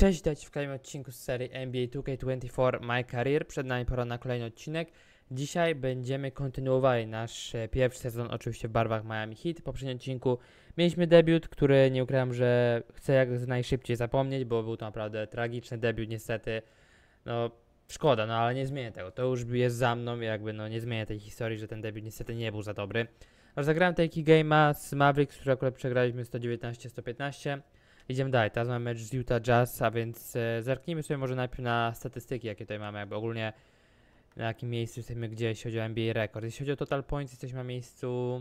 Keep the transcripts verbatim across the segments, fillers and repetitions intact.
Cześć, witajcie w kolejnym odcinku z serii N B A two K dwadzieścia cztery My Career. Przed nami pora na kolejny odcinek. Dzisiaj będziemy kontynuowali nasz e, pierwszy sezon, oczywiście w barwach Miami Heat. W poprzednim odcinku mieliśmy debiut, który nie ukrywam, że chcę jak najszybciej zapomnieć, bo był to naprawdę tragiczny debiut, niestety. No, szkoda, no ale nie zmienię tego. To już jest za mną, jakby no nie zmienię tej historii, że ten debiut niestety nie był za dobry. Rozegrałem taki game'a z Mavericks, który akurat przegraliśmy sto dziewiętnaście sto piętnaście. Idziemy dalej, teraz mamy mecz z Utah Jazz, a więc e, zerknijmy sobie może najpierw na statystyki, jakie tutaj mamy, jakby ogólnie na jakim miejscu jesteśmy, gdzie jeśli chodzi o N B A rekord. Jeśli chodzi o total points, jesteśmy na miejscu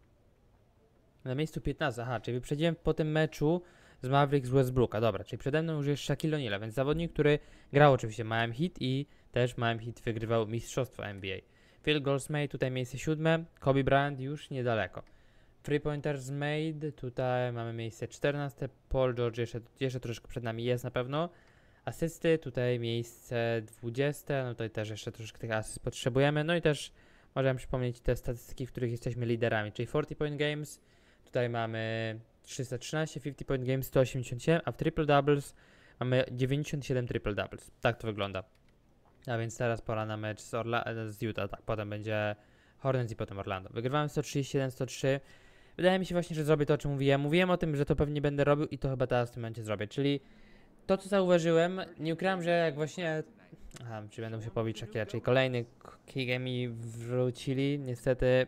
na miejscu piętnastym, aha, czyli wyprzedziłem po tym meczu z Mavericks z Westbrooka, dobra, czyli przede mną już jest Shaquille O'Neal, więc zawodnik, który grał oczywiście Miami Heat i też Miami Heat wygrywał mistrzostwo N B A. Field goals made, tutaj miejsce siódme, Kobe Bryant już niedaleko. Three pointers made, tutaj mamy miejsce czternaste, Paul George jeszcze, jeszcze troszkę przed nami jest na pewno. Asysty, tutaj miejsce dwudzieste, no tutaj też jeszcze troszkę tych asyst potrzebujemy. No i też możemy przypomnieć te statystyki, w których jesteśmy liderami, czyli czterdzieści point games, tutaj mamy trzysta trzynaście, pięćdziesiąt point games, sto osiemdziesiąt siedem, a w triple doubles mamy dziewięćdziesiąt siedem triple doubles. Tak to wygląda. A więc teraz pora na mecz z, Orla z Utah, tak, potem będzie Hornets i potem Orlando. Wygrywamy sto trzydzieści jeden sto trzy. Wydaje mi się właśnie, że zrobię to, o czym mówiłem. Mówiłem o tym, że to pewnie będę robił i to chyba teraz w tym momencie zrobię. Czyli to, co zauważyłem, nie ukrywam, że jak właśnie... Aha, czy będą się pobić Shakira, czyli kolejny key game mi wrócili. Niestety,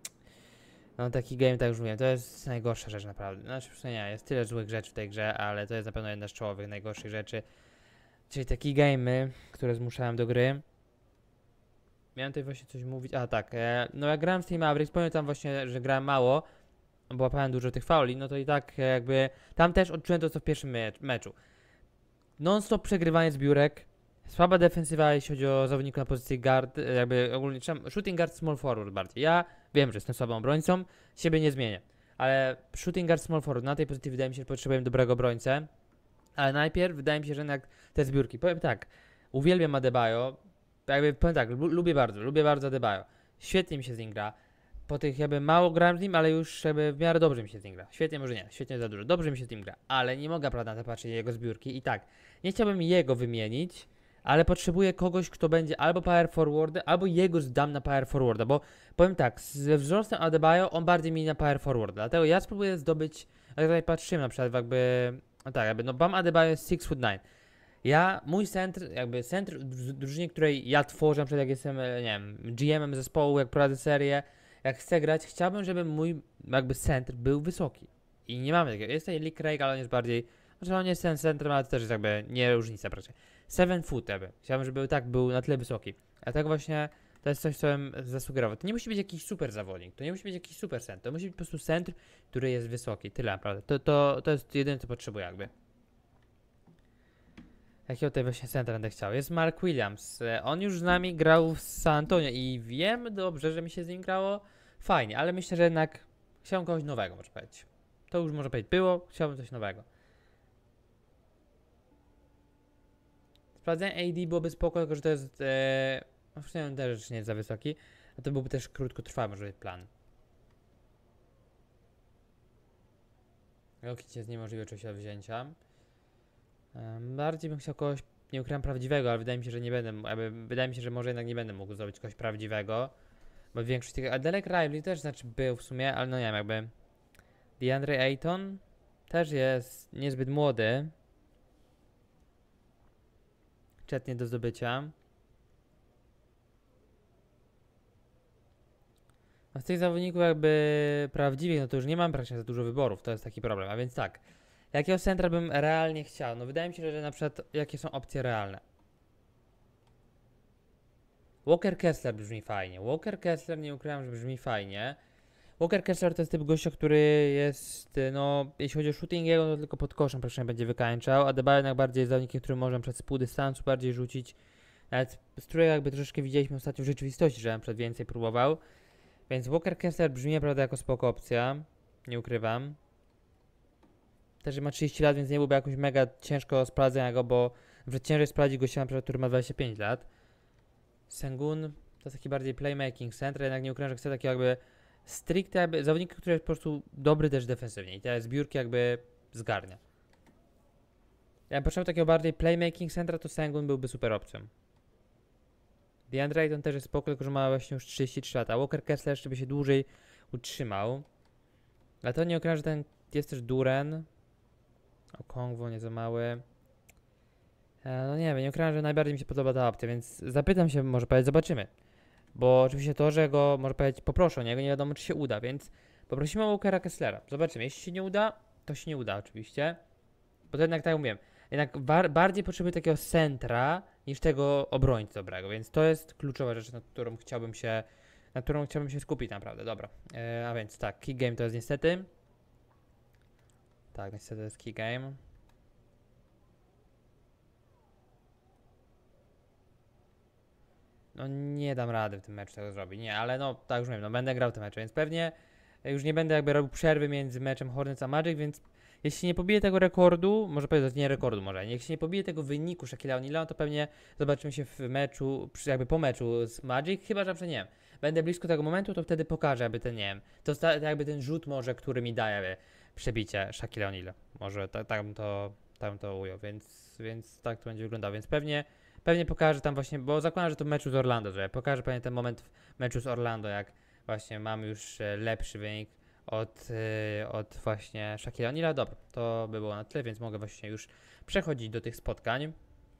no taki game, tak już mówiłem, to jest najgorsza rzecz naprawdę. Znaczy, przynajmniej nie, jest tyle złych rzeczy w tej grze, ale to jest na pewno jedna z czołowych, najgorszych rzeczy. Czyli takie game'y, które zmuszałem do gry. Miałem tutaj właśnie coś mówić, a tak, e, no jak grałem w Team Mavericks, powiem tam właśnie, że grałem mało, bo łapałem dużo tych fauli, no to i tak jakby, tam też odczułem to co w pierwszym me meczu. Non-stop przegrywanie zbiórek, słaba defensywa jeśli chodzi o zawodników na pozycji guard, jakby ogólnie shooting guard, small forward bardziej. Ja wiem, że jestem słabym obrońcą, siebie nie zmienię, ale shooting guard, small forward, na tej pozycji wydaje mi się, że potrzebujemy dobrego obrońcę, ale najpierw wydaje mi się, że jednak te zbiórki, powiem tak, uwielbiam Adebayo, jakby powiem tak, lubię bardzo, lubię bardzo Adebayo, świetnie mi się z nim gra. Po tych jakby mało gram z nim, ale już jakby w miarę dobrze mi się z nim gra. Świetnie, może nie, świetnie za dużo. Dobrze mi się z nim gra, ale nie mogę prawda na to patrzeć jego zbiórki i tak. Nie chciałbym jego wymienić, ale potrzebuję kogoś, kto będzie albo power forwarda, albo jego zdam na power forwarda, bo powiem tak, ze wzrostem Adebayo on bardziej mi na power forwarda, dlatego ja spróbuję zdobyć, jak tutaj patrzymy na przykład jakby, no tak, jakby, no Bam Adebayo jest six foot nine. Ja, mój centr, jakby centr w drużynie, której ja tworzę, na przykład jak jestem, nie wiem, G M-em zespołu, jak prowadzę serię, jak chcę grać, chciałbym, żeby mój jakby centr był wysoki. I nie mamy takiego. Jest tutaj Lee Craig, ale on jest bardziej, znaczy on jest ten centrum, ale to też jest jakby nie różnica raczej. seven foot jakby. Chciałbym, żeby tak był na tyle wysoki. A tak właśnie to jest coś, co bym zasugerował. To nie musi być jakiś super zawodnik, to nie musi być jakiś super centr, to musi być po prostu centr, który jest wysoki. Tyle naprawdę. To, to, to jest jedyne, co potrzebuję jakby. Jakiego tutaj właśnie centra będę chciał? Jest Mark Williams. On już z nami grał w San Antonio i wiem dobrze, że mi się z nim grało fajnie, ale myślę, że jednak chciałbym kogoś nowego, może powiedzieć. To już może powiedzieć było, chciałbym coś nowego. Sprawdzenie A D byłoby spoko, tylko że to jest... Ee, no w sumie też nie jest za wysoki, a to byłby też krótkotrwały może być plan. Jokic jest niemożliwy oczywiście do wzięcia. Um, bardziej bym chciał kogoś, nie ukrywam, prawdziwego, ale wydaje mi się, że nie będę, jakby, wydaje mi się, że może jednak nie będę mógł zrobić kogoś prawdziwego, bo większość tych, a Derek Lively też znaczy był w sumie, ale no nie wiem, jakby DeAndre Ayton też jest niezbyt młody, czetnie do zdobycia. A z tych zawodników jakby prawdziwych, no to już nie mam praktycznie za dużo wyborów, to jest taki problem, a więc tak. Jakiego centra bym realnie chciał? No wydaje mi się, że na przykład jakie są opcje realne. Walker Kessler brzmi fajnie. Walker Kessler, nie ukrywam, że brzmi fajnie. Walker Kessler to jest typ gościa, który jest, no, jeśli chodzi o shooting jego, to tylko pod koszem proszę będzie wykańczał. Adebayo jednak bardziej jest zawodnikiem, który może przed pół dystansu bardziej rzucić. Nawet z którego jakby troszeczkę widzieliśmy ostatnio w rzeczywistości, że przed więcej próbował. Więc Walker Kessler brzmi naprawdę jako spoko opcja. Nie ukrywam. Też ma trzydzieści lat, więc nie byłoby jakoś mega ciężko sprawdzenia go, bo że ciężej sprawdzić gościa, który ma dwadzieścia pięć lat. Sengun to jest taki bardziej playmaking center, jednak nie ukrywam, że chce taki jakby stricte jakby zawodnik, który jest po prostu dobry też defensywnie i te zbiórki jakby zgarnia. Ja potrzebował takiego bardziej playmaking centra, to Sengun byłby super opcją. DeAndre Ayton też jest spoko, tylko że ma właśnie już trzydzieści trzy lata. Walker Kessler jeszcze by się dłużej utrzymał. Ale to nie określa, że ten jest też Duren. Okongwu nie za mały. E, no nie wiem, nie określa, że najbardziej mi się podoba ta opcja, więc zapytam się, może powiedzieć, zobaczymy. Bo oczywiście to, że go, może powiedzieć, poproszę o niego, nie wiadomo czy się uda, więc poprosimy o Walkera Kesslera. Zobaczymy, jeśli się nie uda, to się nie uda oczywiście. Bo to jednak, tak jak mówiłem, jednak bar bardziej potrzebuję takiego centra niż tego obrońcy dobrego, więc to jest kluczowa rzecz, nad którą chciałbym się, na którą chciałbym się skupić naprawdę, dobra. E, a więc tak, key game to jest niestety. Tak, niestety to jest key game. No nie dam rady w tym meczu tego zrobić, nie, ale no tak już wiem, no będę grał w tym meczu, więc pewnie już nie będę jakby robił przerwy między meczem Hornets a Magic, więc jeśli nie pobiję tego rekordu, może powiedzieć nie rekordu może, jeśli nie pobiję tego wyniku Shaquille O'Neala, to pewnie zobaczymy się w meczu, jakby po meczu z Magic, chyba że, nie wiem, będę blisko tego momentu, to wtedy pokażę jakby ten, nie wiem, to jakby ten rzut może, który mi daje przebicie Shaquille O'Neala, może tak, tak bym to, tak bym to ujął, więc, więc tak to będzie wyglądało, więc pewnie Pewnie pokażę tam właśnie, bo zakładam, że to w meczu z Orlando, że pokażę pewnie ten moment w meczu z Orlando, jak właśnie mamy już lepszy wynik od, yy, od właśnie Shaquille O'Neala. Dobra, to by było na tyle, więc mogę właśnie już przechodzić do tych spotkań.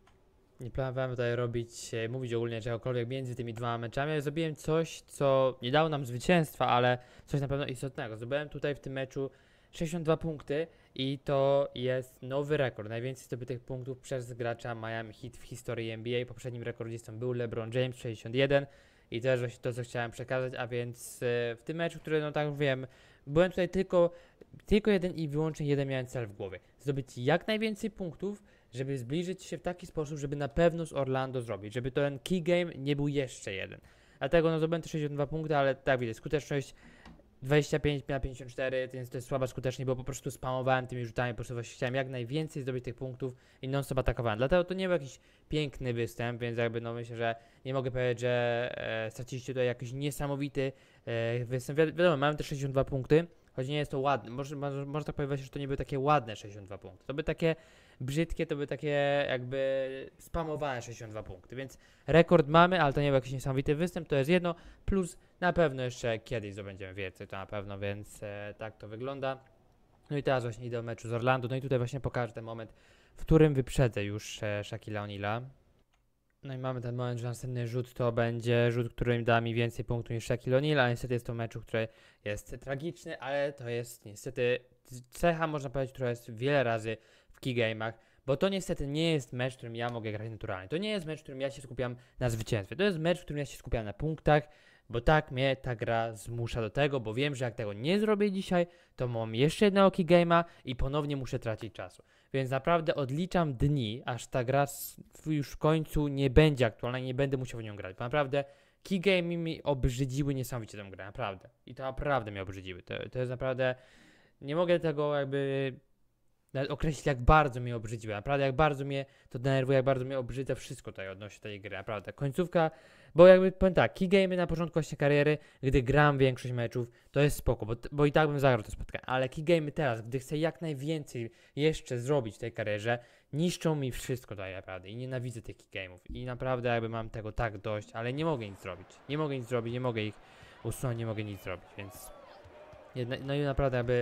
Nie planowałem tutaj robić, mówić ogólnie czegokolwiek między tymi dwoma meczami, ale zrobiłem coś, co nie dało nam zwycięstwa, ale coś na pewno istotnego. Zdobyłem tutaj w tym meczu sześćdziesiąt dwa punkty i to jest nowy rekord. Najwięcej zdobytych punktów przez gracza Miami Heat w historii N B A. Poprzednim rekordzistą był LeBron James, sześćdziesiąt jeden. I też właśnie to, co chciałem przekazać, a więc w tym meczu, który, no tak wiem, byłem tutaj tylko, tylko jeden i wyłącznie jeden miałem cel w głowie. Zdobyć jak najwięcej punktów, żeby zbliżyć się w taki sposób, żeby na pewno z Orlando zrobić, żeby ten key game nie był jeszcze jeden. Dlatego no zdobyłem te sześćdziesiąt dwa punkty, ale tak widać, skuteczność dwadzieścia pięć na pięćdziesiąt cztery, więc to jest słaba skuteczność, bo po prostu spamowałem tymi rzutami, po prostu właśnie chciałem jak najwięcej zdobyć tych punktów i non-stop atakowałem. Dlatego to nie był jakiś piękny występ, więc jakby no myślę, że nie mogę powiedzieć, że e, straciliście tutaj jakiś niesamowity e, występ. Wi wiadomo, mamy te sześćdziesiąt dwa punkty, choć nie jest to ładne, może, może, może tak powiedzieć, że to nie były takie ładne sześćdziesiąt dwa punkty, to by takie brzydkie, to by takie jakby spamowane sześćdziesiąt dwa punkty, więc rekord mamy, ale to nie był jakiś niesamowity występ, to jest jedno, plus na pewno jeszcze kiedyś zdobędziemy więcej, to na pewno, więc e, tak to wygląda. No i teraz właśnie idę do meczu z Orlando, no i tutaj właśnie pokażę ten moment, w którym wyprzedzę już e, Shaquille O'Neala. No i mamy ten moment, że następny rzut to będzie rzut, który da mi więcej punktów niż Shaquille O'Neal, a niestety jest to meczu, który jest tragiczny, ale to jest niestety cecha, można powiedzieć, która jest wiele razy w key game'ach, bo to niestety nie jest mecz, w którym ja mogę grać naturalnie. To nie jest mecz, w którym ja się skupiam na zwycięstwie. To jest mecz, w którym ja się skupiam na punktach, bo tak mnie ta gra zmusza do tego, bo wiem, że jak tego nie zrobię dzisiaj, to mam jeszcze jednego key game'a i ponownie muszę tracić czasu. Więc naprawdę odliczam dni, aż ta gra już w końcu nie będzie aktualna i nie będę musiał w nią grać. Bo naprawdę key game mi obrzydziły niesamowicie tę grę, naprawdę. I to naprawdę mnie obrzydziły. To, to jest naprawdę... Nie mogę tego jakby określić, jak bardzo mnie obrzydziły. Naprawdę jak bardzo mnie to denerwuje, jak bardzo mnie obrzydza wszystko tutaj odnośnie tej gry. Naprawdę. Końcówka, bo jakby powiem tak, key game na początku właśnie kariery, gdy gram większość meczów, to jest spoko, bo, bo i tak bym zagrał to spotkanie. Ale key game teraz, gdy chcę jak najwięcej jeszcze zrobić w tej karierze, niszczą mi wszystko tutaj naprawdę i nienawidzę tych key game'ów. I naprawdę jakby mam tego tak dość, ale nie mogę nic zrobić. Nie mogę nic zrobić, nie mogę ich usunąć, nie mogę nic zrobić, więc... Jedna, no i naprawdę jakby...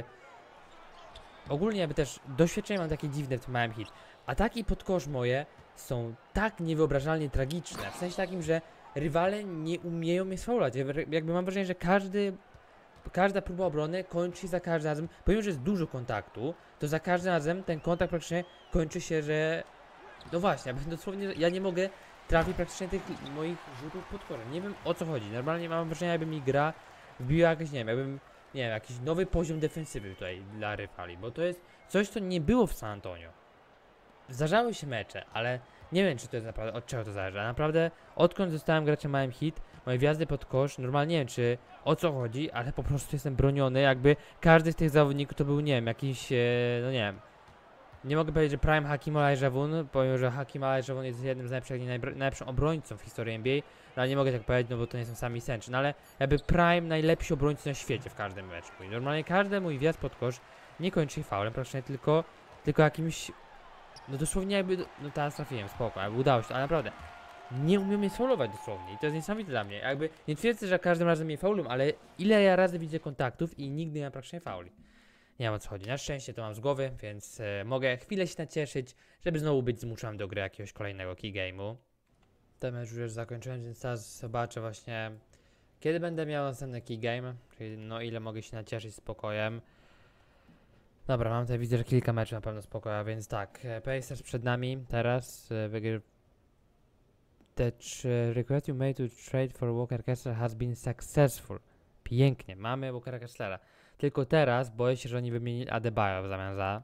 Ogólnie jakby też doświadczenie mam takie dziwne w tym Miami Heat. Ataki pod kosz moje są tak niewyobrażalnie tragiczne. W sensie takim, że rywale nie umieją mnie sfaulać. Jakby mam wrażenie, że każdy, każda próba obrony kończy się za każdym razem. Pomimo, że jest dużo kontaktu, to za każdym razem ten kontakt praktycznie kończy się, że... No właśnie, dosłownie ja nie mogę trafić praktycznie tych moich rzutów pod koszem. Nie wiem o co chodzi. Normalnie mam wrażenie, jakby mi gra wbiła jakieś, nie wiem, jakbym... Nie wiem, jakiś nowy poziom defensywy tutaj dla rywali, bo to jest coś, co nie było w San Antonio. Zdarzały się mecze, ale nie wiem, czy to jest naprawdę, od czego to zależy. A naprawdę, odkąd zostałem graczem Miami Heat, moje wjazdy pod kosz, normalnie nie wiem, czy o co chodzi, ale po prostu jestem broniony, jakby każdy z tych zawodników to był, nie wiem, jakiś, e, no nie wiem, nie mogę powiedzieć, że prime Hakim Olajuwon, powiem, że Hakim Olajuwon jest jednym z najlepszych, najlepszym obrońcą w historii N B A, no ale nie mogę tak powiedzieć, no bo to nie są sami sęczy, no ale jakby prime najlepsi obrońcy na świecie w każdym meczu. I normalnie każdy mój wjazd pod kosz nie kończy się faulem, praktycznie tylko, tylko jakimś No dosłownie jakby, no teraz trafiłem, spoko, jakby udało się, ale naprawdę nie umiem mnie faulować dosłownie i to jest niesamowite dla mnie. Jakby nie twierdzę, że każdym razem mnie faulum, ale ile ja razy widzę kontaktów i nigdy nie mam praktycznie fauli. Nie wiem o co chodzi. Na szczęście to mam z głowy, więc e, mogę chwilę się nacieszyć, żeby znowu być zmuszony do gry jakiegoś kolejnego keygame'u. Ten mecz już zakończyłem, więc teraz zobaczę właśnie kiedy będę miał następny keygame, czyli no ile mogę się nacieszyć spokojem. Dobra, mam tutaj widzę, że kilka meczów na pewno spokoja, więc tak, e, Pacers przed nami teraz, e, wygry... The request you made to trade for Walker Kessler has been successful. Pięknie, mamy Walkera Kesslera. Tylko teraz boję się, że oni wymienili Adebayo w zamian za...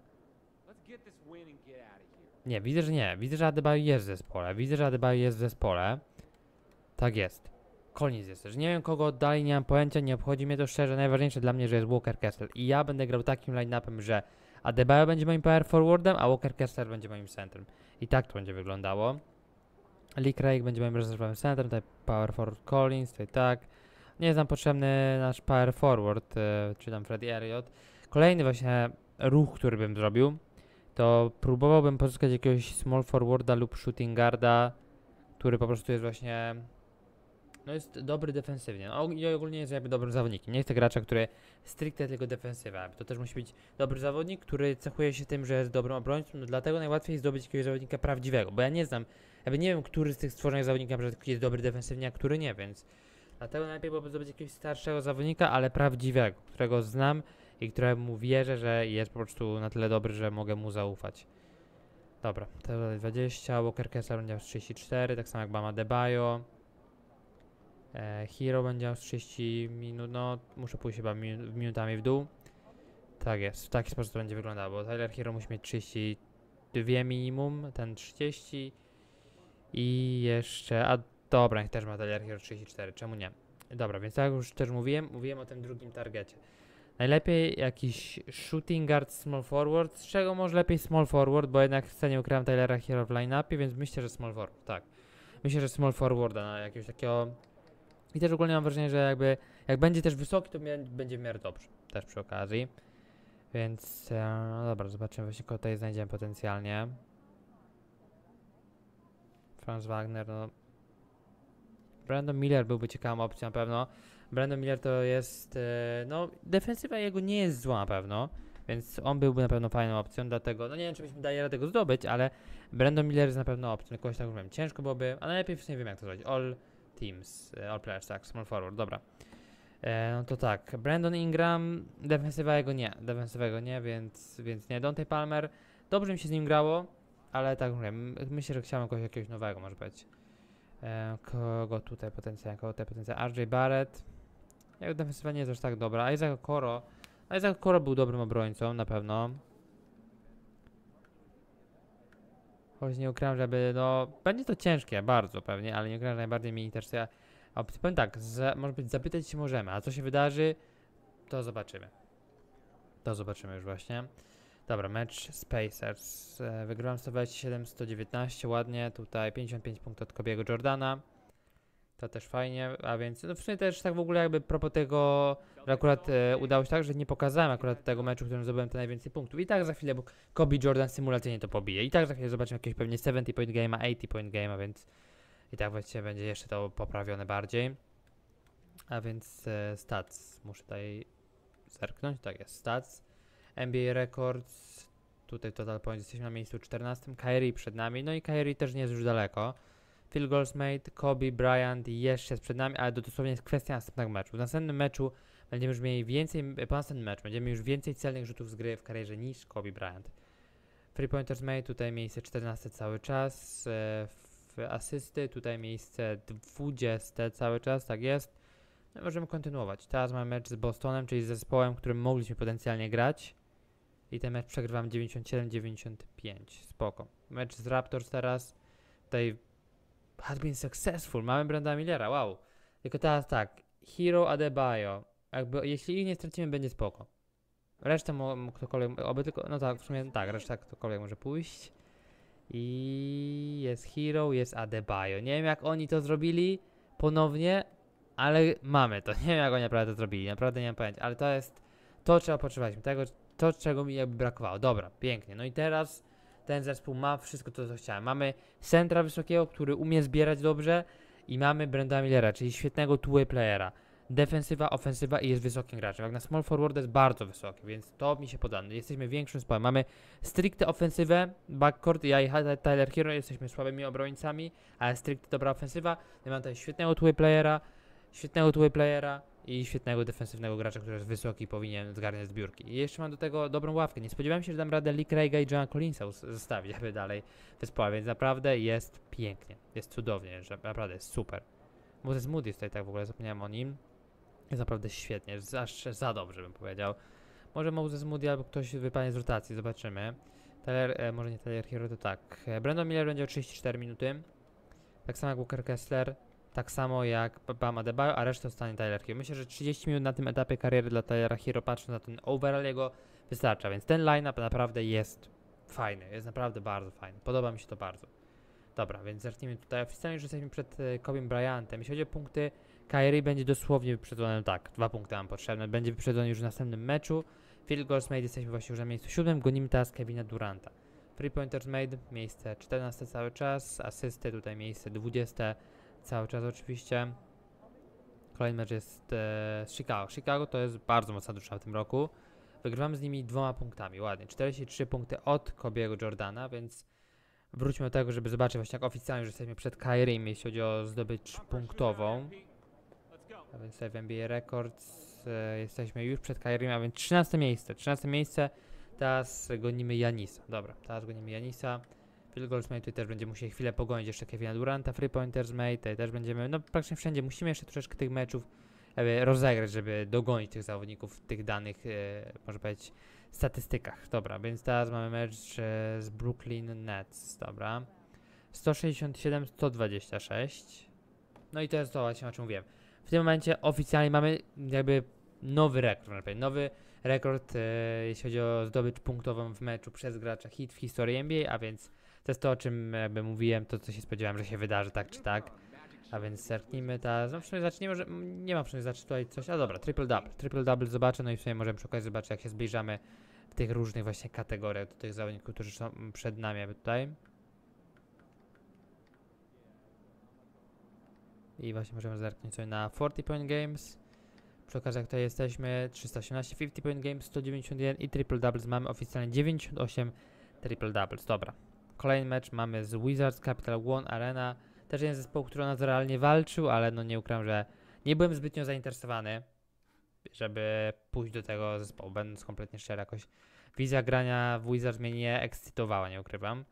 Nie, widzę, że nie. Widzę, że Adebayo jest w zespole. Widzę, że Adebayo jest w zespole. Tak jest. Collins jest też. Nie wiem kogo oddali, nie mam pojęcia, nie obchodzi mnie to szczerze. Najważniejsze dla mnie, że jest Walker Kessler. I ja będę grał takim line-upem, że Adebayo będzie moim power forwardem, a Walker Kessler będzie moim centrum. I tak to będzie wyglądało. Lee Craig będzie moim rezerwowym centrum, tutaj power forward Collins, tutaj tak. Nie jest nam potrzebny nasz power forward, yy, czy tam Freddie Elliott. Kolejny właśnie ruch, który bym zrobił, to próbowałbym pozyskać jakiegoś small forwarda lub shooting guarda, który po prostu jest właśnie, no jest dobry defensywnie. No, i ogólnie jest jakby dobrym zawodnikiem. Nie chcę gracza, który stricte tylko defensywa. To też musi być dobry zawodnik, który cechuje się tym, że jest dobrym obrońcą. No dlatego najłatwiej jest zdobyć jakiegoś zawodnika prawdziwego, bo ja nie znam, jakby nie wiem, który z tych stworzonych zawodników jest dobry defensywnie, a który nie, więc dlatego najlepiej byłoby zdobyć jakiegoś starszego zawodnika, ale prawdziwego, którego znam i któremu wierzę, że jest po prostu na tyle dobry, że mogę mu zaufać. Dobra, to dwadzieścia, Walker Kessler będzie miał trzydzieści cztery, tak samo jak Bam Adebayo. E, Hero będzie miał trzydzieści minut, no muszę pójść chyba minu minutami w dół. Tak jest, w taki sposób to będzie wyglądało, bo Tyler Hero musi mieć trzydzieści dwa minimum, ten trzydzieści i jeszcze, a dobra, niech też ma Tyler Hero trzydzieści cztery, czemu nie? Dobra, więc tak jak już też mówiłem, mówiłem o tym drugim targecie. Najlepiej jakiś shooting guard, small forward, z czego może lepiej small forward, bo jednak w scenie ukrywam Tylera Hero w line-upie, więc myślę, że small forward, tak. Myślę, że small forwarda na jakiegoś takiego... I też ogólnie mam wrażenie, że jakby, jak będzie też wysoki, to będzie w miarę dobrze, też przy okazji. Więc, e, no dobra, zobaczymy właśnie, kogo tutaj znajdziemy potencjalnie. Franz Wagner, no... Brandon Miller byłby ciekawą opcją na pewno. Brandon Miller to jest, e, no, defensywa jego nie jest zła na pewno, więc on byłby na pewno fajną opcją, dlatego, no nie wiem, czy byśmy dali radę go zdobyć, ale Brandon Miller jest na pewno opcją, jakoś tak mówiłem, ciężko byłoby, a najlepiej w sumie wiem jak to zrobić, all teams, all players, tak, small forward, dobra. E, no to tak, Brandon Ingram, defensywa jego nie, defensywa jego nie, więc, więc nie, Dante Palmer, dobrze mi się z nim grało, ale tak mówię, myślę, że chciałem kogoś jakiegoś nowego, może być. E, kogo tutaj potencjalnie, kogo tutaj potencjalnie, R J Barrett, jak defensywa nie jest aż tak dobra, Isaac Okoro, Isaac Okoro był dobrym obrońcą, na pewno. Choć nie ukrywam, żeby, no, będzie to ciężkie, bardzo pewnie, ale nie ukrywam, że najbardziej mnie interesuje opcja. Powiem tak, za, może być zapytać się możemy, a co się wydarzy, to zobaczymy. To zobaczymy już właśnie. Dobra, mecz z Pacers. E, wygrałem sto dwadzieścia siedem sto dziewiętnaście, ładnie, tutaj pięćdziesiąt pięć punktów od Kobiego Jordana. To też fajnie, a więc no w sumie też tak w ogóle jakby propos tego, że akurat e, udało się tak, że nie pokazałem akurat tego meczu, w którym zdobyłem te najwięcej punktów. I tak za chwilę, bo Kobe Jordan symulacyjnie to pobije. I tak za chwilę zobaczymy jakiegoś pewnie siedemdziesiąt point game'a, osiemdziesiąt point game'a, więc i tak właściwie będzie jeszcze to poprawione bardziej. A więc e, stats, muszę tutaj zerknąć, tak jest, stats. N B A Records, tutaj total points, jesteśmy na miejscu czternastym, Kyrie przed nami, no i Kyrie też nie jest już daleko. Field goals made, Kobe Bryant jeszcze jest przed nami, ale to dosłownie jest kwestia następnego meczu. W następnym meczu będziemy już mieli więcej, po następnym meczu będziemy już więcej celnych rzutów z gry w karierze niż Kobe Bryant. Three pointers made, tutaj miejsce czternaste cały czas, e, w asysty, tutaj miejsce dwudzieste cały czas, tak jest. No, możemy kontynuować. Teraz mamy mecz z Bostonem, czyli z zespołem, którym mogliśmy potencjalnie grać. I ten mecz przegrywamy dziewięćdziesiąt siedem dziewięćdziesiąt pięć. Spoko. Mecz z Raptors teraz. Tutaj has been successful. Mamy Branda Millera, wow. Tylko teraz tak. Hero Adebayo. Jakby, jeśli ich nie stracimy, będzie spoko. Resztę mógł ktokolwiek, oby tylko, no tak, w sumie tak, reszta ktokolwiek może pójść. I jest Hero, jest Adebayo. Nie wiem jak oni to zrobili ponownie, ale mamy to. Nie wiem jak oni naprawdę to zrobili, naprawdę nie mam pojęcia, ale to jest, to trzeba potrzebować, tego, to czego mi jakby brakowało. Dobra, pięknie. No i teraz ten zespół ma wszystko to, co chciałem. Mamy centra wysokiego, który umie zbierać dobrze i mamy Brenda Millera, czyli świetnego two-way playera. Defensywa, ofensywa i jest wysokim graczem. Jak na small forward jest bardzo wysoki, więc to mi się poda. Jesteśmy większym zespołem. Mamy stricte ofensywę, backcourt, ja i Tyler Hero jesteśmy słabymi obrońcami, ale stricte dobra ofensywa. Ja mam tutaj świetnego two-way playera, świetnego two-way playera i świetnego defensywnego gracza, który jest wysoki i powinien zgarniać zbiórki. I jeszcze mam do tego dobrą ławkę. Nie spodziewałem się, że dam radę Lee Craiga i Johna Collinsa zostawić, aby dalej zespoła, więc naprawdę jest pięknie, jest cudownie, że naprawdę jest super. Moses Moody jest tutaj, tak w ogóle zapomniałem o nim. Jest naprawdę świetnie, jest aż za dobrze bym powiedział. Może Moses Moody albo ktoś wypadnie z rotacji, zobaczymy. Tyler, e, może nie Tyler Hero, to tak. E, Brandon Miller będzie o trzydzieści cztery minuty. Tak samo jak Walker Kessler. Tak samo jak Bam Adebayo, a resztę zostanie Tyler Hero. Myślę, że trzydzieści minut na tym etapie kariery dla Tylera Hero, patrząc na ten overall jego, wystarcza. Więc ten line-up naprawdę jest fajny. Jest naprawdę bardzo fajny. Podoba mi się to bardzo. Dobra, więc zacznijmy tutaj. Oficjalnie już jesteśmy przed e, Kobe Bryantem. Jeśli chodzi o punkty, Kyrie będzie dosłownie wyprzedzony, tak, dwa punkty mam potrzebne. Będzie wyprzedzony już w następnym meczu. Field goals made jesteśmy właśnie już na miejscu siódmym. Gonimy teraz Kevina Duranta. Three pointers made, miejsce czternaste cały czas. Asysty tutaj miejsce dwudzieste cały czas oczywiście. Kolejny mecz jest e, z Chicago. Chicago to jest bardzo mocna drużyna w tym roku. Wygrywamy z nimi dwoma punktami, ładnie. czterdzieści trzy punkty od Kobiego Jordana, więc wróćmy do tego, żeby zobaczyć właśnie jak oficjalnie już jesteśmy przed Kyriem, jeśli chodzi o zdobycz punktową. A więc w N B A Records e, jesteśmy już przed Kyriem, a więc trzynaste miejsce. trzynaste miejsce, teraz gonimy Janisa. Dobra, teraz gonimy Janisa. Field goals made, tutaj też będziemy musieli chwilę pogonić jeszcze Kevina Duranta. Free pointers made, tutaj też będziemy, no praktycznie wszędzie musimy jeszcze troszeczkę tych meczów e, rozegrać, żeby dogonić tych zawodników w tych danych, e, można powiedzieć, statystykach. Dobra, więc teraz mamy mecz e, z Brooklyn Nets, dobra. sto sześćdziesiąt siedem sto dwadzieścia sześć. No i to jest to właśnie, o czym mówiłem. W tym momencie oficjalnie mamy jakby nowy rekord, można powiedzieć. Nowy rekord, e, jeśli chodzi o zdobycz punktową w meczu przez gracza hit w historii N B A, a więc to jest to, o czym jakby mówiłem, to co się spodziewałem, że się wydarzy, tak czy tak. A więc zerknijmy teraz, no w sumie zaczniemy, że nie ma w sumie zacząć tutaj coś, a dobra, triple double, triple double zobaczę, no i w sumie możemy przy okazji zobaczyć, jak się zbliżamy w tych różnych właśnie kategoriach do tych zawodników, którzy są przed nami jakby tutaj. I właśnie możemy zerknąć sobie na czterdzieści point games. Przy okazji jak tutaj jesteśmy, trzysta osiemnaście, pięćdziesiąt point games, sto dziewięćdziesiąt jeden i triple doubles mamy oficjalnie dziewięćdziesiąt osiem triple doubles, dobra. Kolejny mecz mamy z Wizards Capital One Arena. Też jeden zespoł, który o nas realnie walczył, ale no nie ukrywam, że nie byłem zbytnio zainteresowany, żeby pójść do tego zespołu, będąc kompletnie szczery, jakoś wizja grania w Wizards mnie nie ekscytowała, nie ukrywam.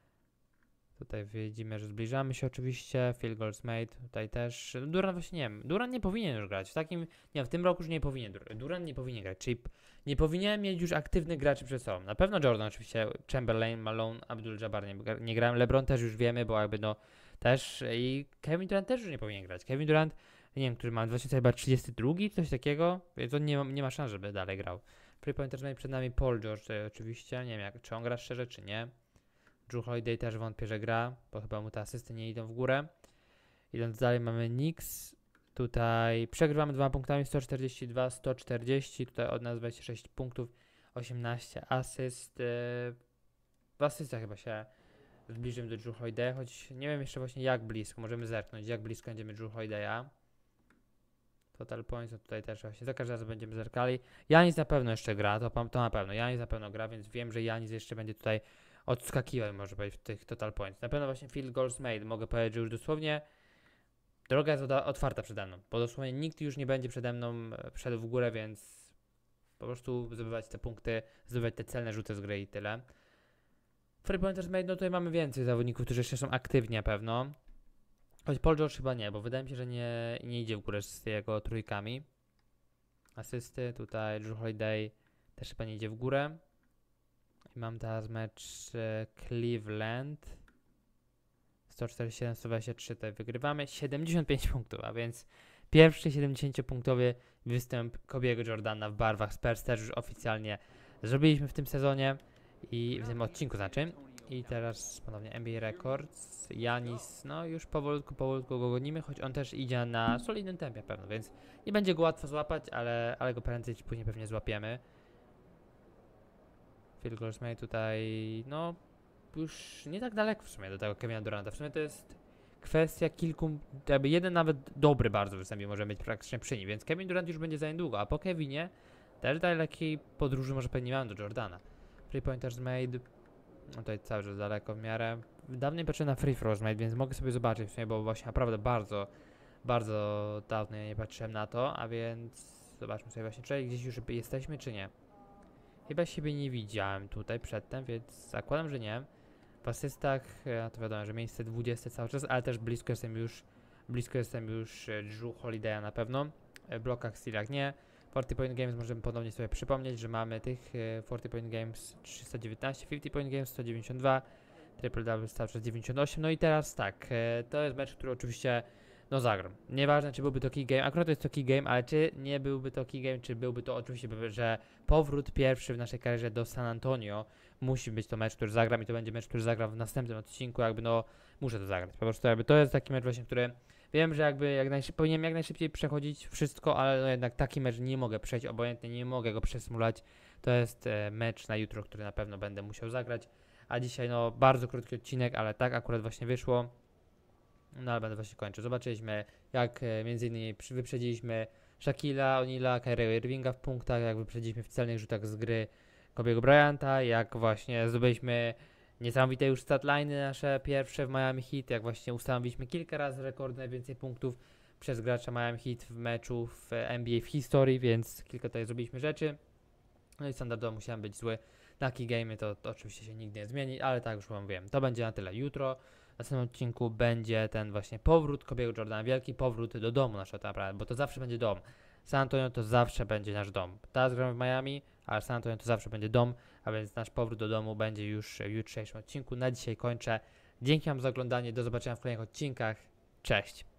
Tutaj widzimy, że zbliżamy się oczywiście, field goals made, tutaj też, Durant właśnie nie wiem, Durant nie powinien już grać, w takim, nie w tym roku już nie powinien, Durant nie powinien grać, czyli nie powinien mieć już aktywnych graczy przed sobą. Na pewno Jordan oczywiście, Chamberlain, Malone, Abdul-Jabbar nie, nie grałem, LeBron też już wiemy, bo jakby no też i Kevin Durant też już nie powinien grać. Kevin Durant, nie wiem, który ma dwa tysiące trzydziesty drugi, coś takiego, więc on nie ma, nie ma szans, żeby dalej grał. Free pointers made przed nami Paul George, tutaj oczywiście, nie wiem jak, czy on gra szczerze, czy nie. Drew Holiday też wątpię, że gra, bo chyba mu te asysty nie idą w górę. Idąc dalej mamy Knicks. Tutaj przegrywamy dwoma punktami, sto czterdzieści dwa sto czterdzieści. Tutaj od nas dwadzieścia sześć punktów, osiemnaście asyst. W asystach chyba się zbliżymy do Drew Holiday, choć nie wiem jeszcze właśnie jak blisko. Możemy zerknąć, jak blisko będziemy Drew Holiday'a. Total points, no tutaj też właśnie za każdym razem będziemy zerkali. Janis na pewno jeszcze gra, to, to na pewno. Janis na pewno gra, więc wiem, że Janis jeszcze będzie tutaj odskakiwał, może powiedzieć, w tych total points. Na pewno właśnie field goals made, mogę powiedzieć, że już dosłownie droga jest otwarta przede mną, bo dosłownie nikt już nie będzie przede mną wszedł w górę, więc po prostu zdobywać te punkty, zdobywać te celne rzuty z gry i tyle. Free pointers made, no tutaj mamy więcej zawodników, którzy jeszcze są aktywni na pewno. Choć Paul George chyba nie, bo wydaje mi się, że nie, nie idzie w górę z jego trójkami. Asysty, tutaj Drew Holiday też chyba nie idzie w górę. I mam teraz mecz e, Cleveland. sto czterdzieści siedem sto dwadzieścia trzy tutaj wygrywamy. siedemdziesiąt pięć punktów, a więc pierwszy siedemdziesięciopunktowy występ Kobiego Jordana w barwach Spurs też już oficjalnie zrobiliśmy w tym sezonie i w tym odcinku znaczy. I teraz ponownie N B A Records. Janis, no już powolutku, powolutku go gonimy, choć on też idzie na solidnym tempie pewno, więc nie będzie go łatwo złapać, ale, ale go prędzej czy później pewnie złapiemy. Field goals made tutaj, no już nie tak daleko w sumie do tego Kevina Duranta. W sumie to jest kwestia kilku, jakby jeden nawet dobry bardzo występie może być praktycznie przy nim, więc Kevin Durant już będzie za niedługo, a po Kevinie też dalekiej podróży może pewnie mamy do Jordana. Three pointers made, no tutaj cały czas daleko w miarę. Dawniej patrzę na free throws made, więc mogę sobie zobaczyć w sumie, bo właśnie naprawdę bardzo, bardzo dawno ja nie patrzyłem na to, a więc zobaczmy sobie właśnie, czy gdzieś już jesteśmy, czy nie. Chyba siebie nie widziałem tutaj przedtem, więc zakładam, że nie. W asystach, e, to wiadomo, że miejsce dwudzieste cały czas, ale też blisko jestem już, blisko jestem już e, Drew Holiday'a na pewno. E, W blokach, stealach nie. czterdzieści point games możemy ponownie sobie przypomnieć, że mamy tych e, czterdzieści point games trzysta dziewiętnaście, pięćdziesiąt point games sto dziewięćdziesiąt dwa, triple double cały czas dziewięćdziesiąt osiem. No i teraz tak, e, to jest mecz, który oczywiście no zagram. Nieważne, czy byłby to key game, akurat to jest to key game, ale czy nie byłby to key game, czy byłby to oczywiście, że powrót pierwszy w naszej karierze do San Antonio, musi być to mecz, który zagram i to będzie mecz, który zagram w następnym odcinku, jakby no muszę to zagrać. Po prostu jakby to jest taki mecz właśnie, który wiem, że jakby jak najszybciej, powinienem jak najszybciej przechodzić wszystko, ale no jednak taki mecz nie mogę przejść obojętnie, nie mogę go przesmulać. To jest e, mecz na jutro, który na pewno będę musiał zagrać, a dzisiaj no bardzo krótki odcinek, ale tak akurat właśnie wyszło. No ale będę właśnie kończył. Zobaczyliśmy, jak e, między innymi przy- wyprzedziliśmy Shaquilla O'Neala, Kyriego Irvinga w punktach, jak wyprzedziliśmy w celnych rzutach z gry Kobiego Bryanta, jak właśnie zdobyliśmy niesamowite już statline'y nasze pierwsze w Miami Heat, jak właśnie ustanowiliśmy kilka razy rekord najwięcej punktów przez gracza Miami Heat w meczu w N B A w historii, więc kilka tutaj zrobiliśmy rzeczy. No i standardowo musiałem być zły. Na key game to, to oczywiście się nigdy nie zmieni, ale tak już wam wiem. To będzie na tyle jutro. W następnym odcinku będzie ten właśnie powrót Kobiego Jordana, wielki powrót do domu naszego tak naprawdę, bo to zawsze będzie dom. San Antonio to zawsze będzie nasz dom. Teraz gramy w Miami, ale San Antonio to zawsze będzie dom, a więc nasz powrót do domu będzie już w jutrzejszym odcinku. Na dzisiaj kończę. Dzięki wam za oglądanie, do zobaczenia w kolejnych odcinkach. Cześć!